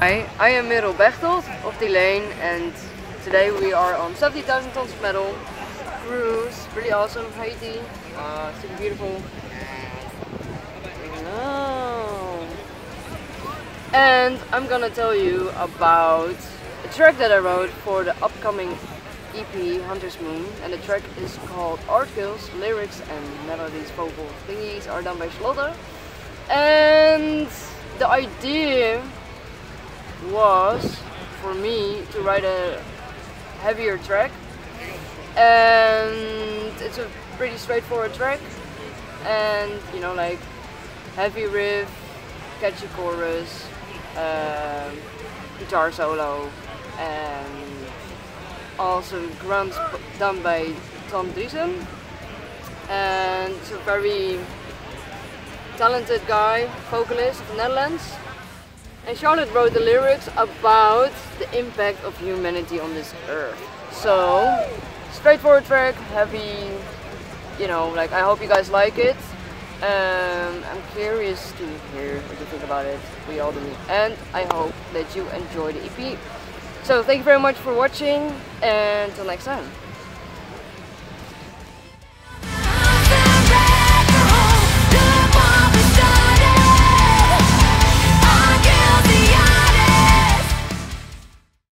Hi, I am Merel Bechtold of D-Lane, and today we are on 70,000 tons of metal cruise. Really awesome, Haiti, super beautiful. Oh. And I'm gonna tell you about a track that I wrote for the upcoming EP Hunter's Moon, and the track is called Art Kills. Lyrics and melodies, vocal thingies are done by Schlotter. And the idea was for me to write a heavier track, and it's a pretty straightforward track, and you know, like heavy riff, catchy chorus, guitar solo, and also grunts done by Tom Driesen, and it's a very talented guy, vocalist of the Netherlands. And Charlotte wrote the lyrics about the impact of humanity on this earth. So, straightforward track, heavy, you know, like I hope you guys like it. I'm curious to hear what you think about it. We all do. And I hope that you enjoy the EP. So thank you very much for watching, and until next time.